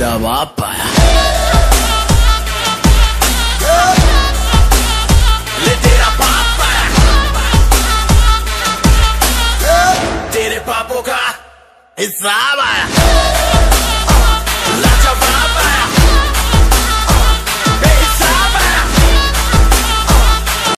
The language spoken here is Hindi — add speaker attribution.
Speaker 1: तेरा बाप आया। ले तेरा बाप आया, तेरे पापों का हिसाब